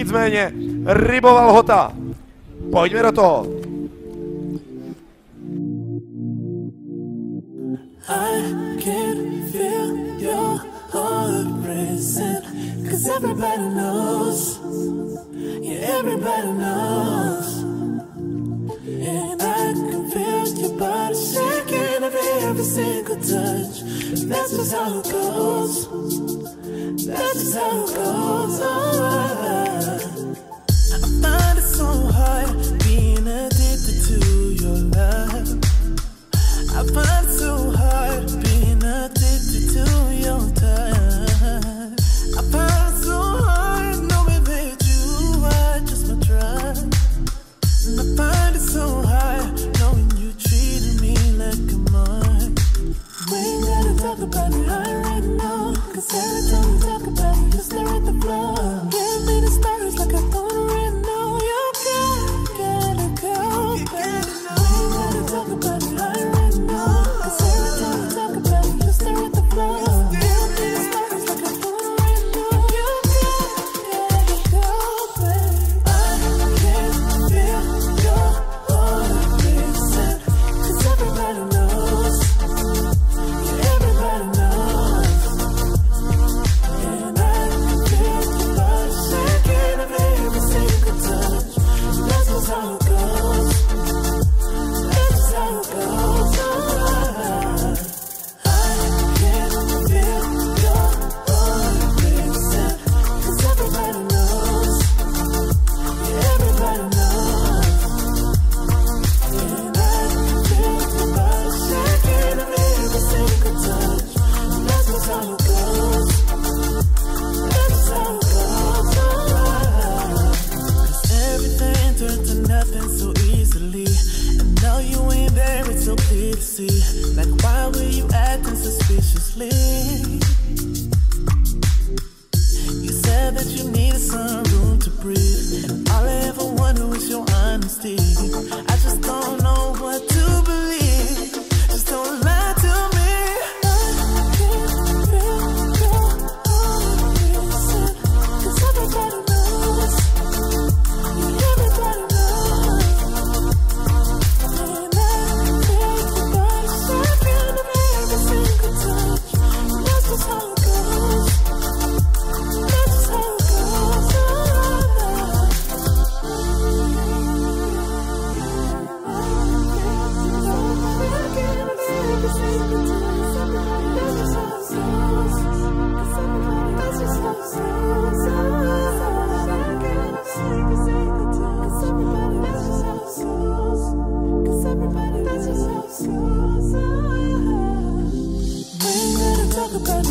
Nicméně rybová lhota. Pojďme do toho. I can feel your heart racing, 'cause everybody knows, yeah, everybody knows. And I can feel your body shaking every single touch. That's just how it goes. That's just how it goes. Oh, I find it so hard being addicted to your love. I find it so hard being addicted to your touch. I find it so hard knowing that you are just my drug. And I find it so hard knowing you treated me like a mark. We ain't gotta talk about it right now, 'cause every time we talk about it, you stare at the floor. Give me the stories like I don't already know. You gotta go, baby. We ain't gotta talk about it right now, 'cause every time we talk about it, you stare at the floor. Give me the stories like I don't already know. You gotta go, baby. I can feel your heart racing, 'cause everybody knows. Everybody knows. And I can feel your body shaking every single touch. That's just how it goes. That's just how it goes. I can feel your heart racing, 'cause everybody knows. Everybody knows. And I can feel your body shaking every single touch. That's just how it goes. That's just how it goes. 'Cause everything turned to nothing so easily, and now you ain't there, it's so clear to see. Like, why were you acting suspiciously? You said that you needed some room to breathe, and all I ever wanted was your honesty. I just don't know what to believe. Just don't lie to me. I can feel your heart racing, 'cause everybody knows. Everybody knows. And I can feel your body shaking every single touch. That's just how it goes. That's just how it goes. Talk about